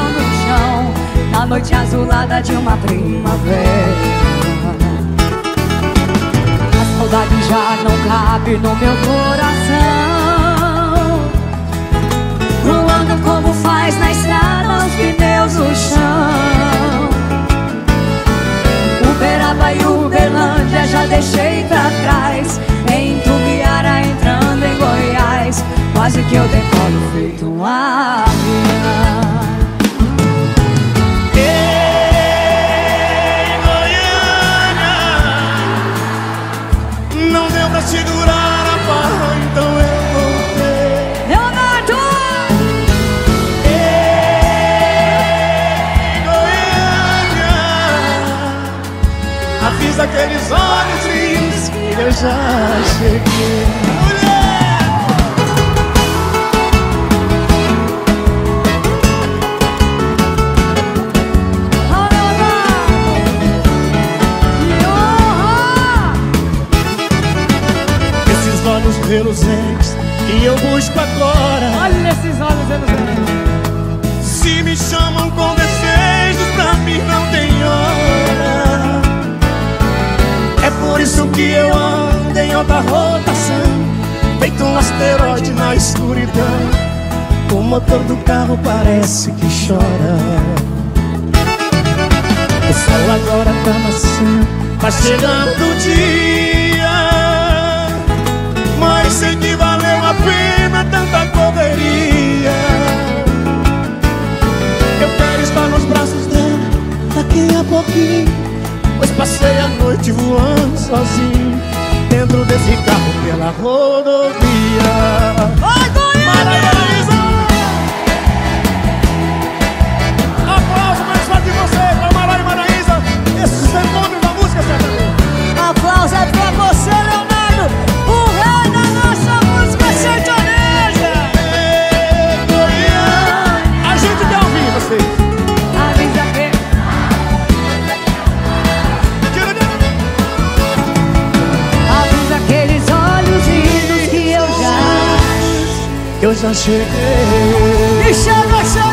no chão, na noite azulada de uma primavera. A saudade já não cabe no meu coração, voando como faz na estrada os pneus no chão. Uberaba e Uberlândia já deixei pra trás, em Tubiara entrando em Goiás, quase que eu decolo feito um avião. Ei, Goiânia, não deu pra segurar a barra, então eu voltei. Leonardo! Ei, Goiânia, avisa aqueles olhos lindos que eu já cheguei. Olhos reluzentes que eu busco agora. Olha esses olhos reluzentes. Se me chamam com desejos, pra mim não tem hora. É por isso que eu ando em alta rotação, feito um asteroide na escuridão. O motor do carro parece que chora. O sol agora tá nascendo, tá chegando o dia, mas sei que valeu a pena tanta correria. Eu quero estar nos braços dela daqui a pouquinho, pois passei a noite voando sozinho dentro desse carro pela rodovia. Vai, Maraísa! Aplauso mais forte de vocês pra Mara e Maraísa, esses fenômenos da música sertaneja. aplauso é pra você, Leonardo, o rei da nossa música sertaneja. Ei, Goiânia, a gente quer ouvir vocês. Avisa que avisa aqueles olhos lindos que eu já Eu já cheguei. E chega, chega.